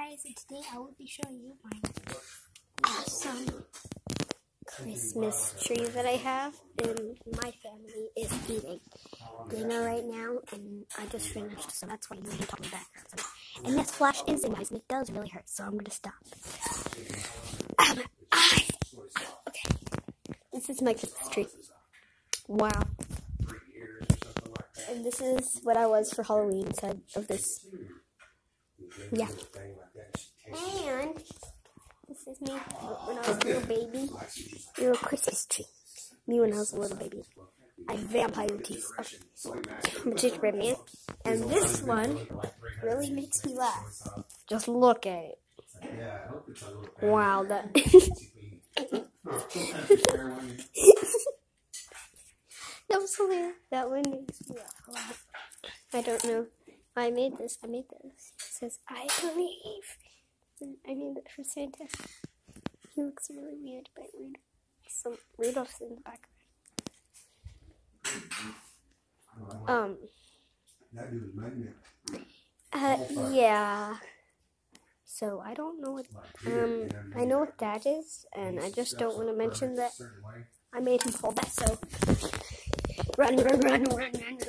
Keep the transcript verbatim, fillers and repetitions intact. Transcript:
guys, and today I will be showing you my awesome Christmas tree that I have, and my family is eating dinner right now, and I just finished, so that's why you hear talking back. And yes, Flash is in, guys, and it does really hurt, so I'm gonna stop. Um, I, okay, this is my Christmas tree. Wow. And this is what I was for Halloween instead of this. Yeah. And this is me when I was a little baby. Little Christmas tree. Me when I was a little baby. I have vampire teeth. I'm a gingerbread man. And this one really makes me laugh. Just look at it. Wow, that. That was hilarious. That one makes me laugh a lot. I don't know. I made this. I made this. It says, I believe. And I made it for Santa. He looks really weird, but Rudolph. Some Rudolph's in the background. Um. Uh, yeah. So I don't know what. Um. I know what that is, and I just don't want to mention that I made him fall back. So run, run, run, run, run.